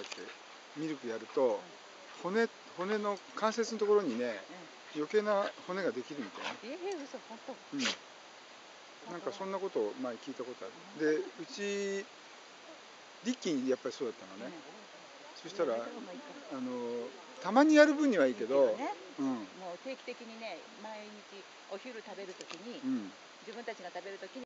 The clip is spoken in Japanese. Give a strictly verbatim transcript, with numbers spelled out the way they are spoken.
だっけ、ミルクやると骨骨の関節のところにね、余計な骨ができるみたいな。 ええー、嘘、本当。 うん。なんかそんなことを前聞いたことある。で、うちリッキーにやっぱりそうだったのね。そしたらあのたまにやる分にはいいけど、 うん、もう定期的にね、毎日お昼食べるときに、うん、自分たちが食べるときに